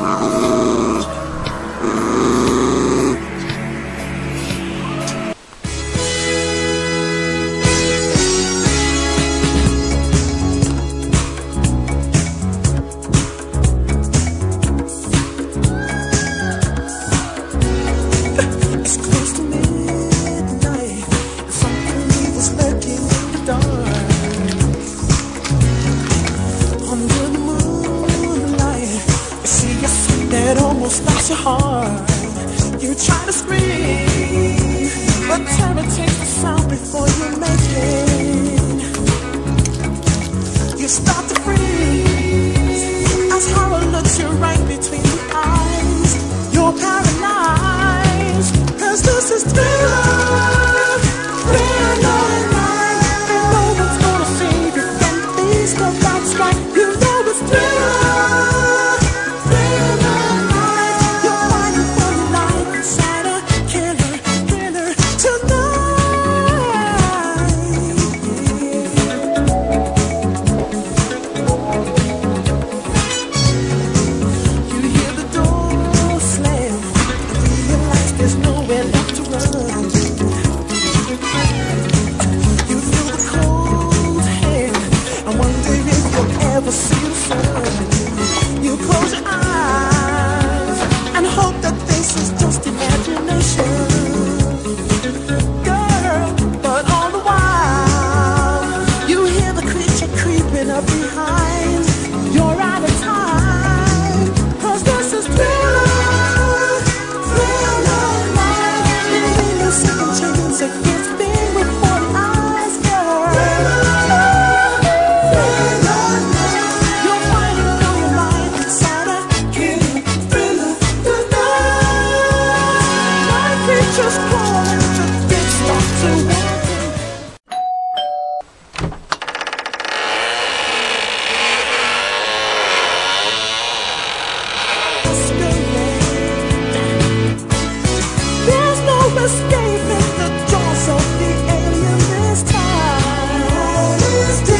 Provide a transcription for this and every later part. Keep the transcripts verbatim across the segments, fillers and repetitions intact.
Your heart, you try to scream, but terror takes the sound before you make it. You start to freeze as horror looks you right between the eyes. You're paralyzed, cause this is thriller, thriller night. And no one's gonna save you when these come out strike. You know it's thriller. You close your eyes and hope that this is just imagination, girl. But all the while, you hear the creature creeping up behind. You're out of time, cause this is thriller, thriller night. There ain't no second chance against being with one eyes, girl. Escaping the jaws of the alien this time. This is the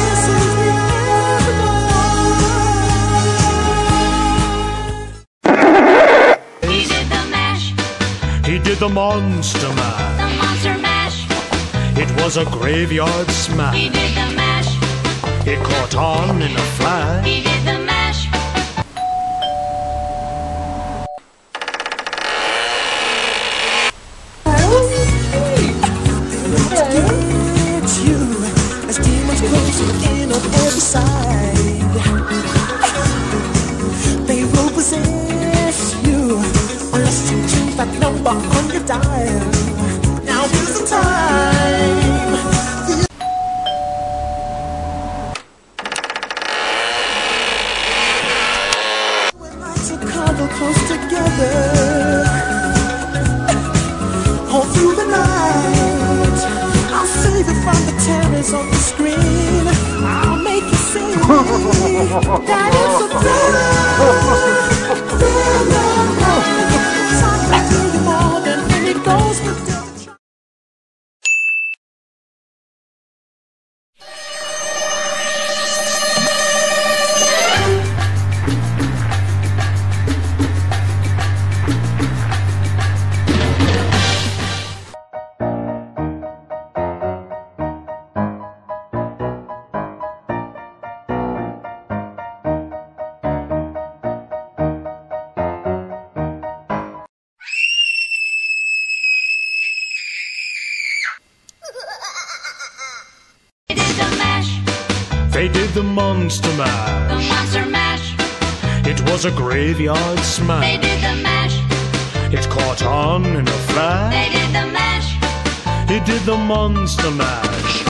end. He did the mash. He did the monster mash. The monster mash. It was a graveyard smash. He did the mash. It caught on in a flash. He did the mash. In on every side, they will possess you unless you choose that number on your dial. Now is the time. We'd like to cuddle close together all through the night. I'll save you from the terrors on the screen. I'll make you see that it's a thriller, thriller night. Something to you more than any ghost could do. They did the monster mash. The monster mash. It was a graveyard smash. They did the mash. It caught on in a flash. They did the mash. He did the monster mash.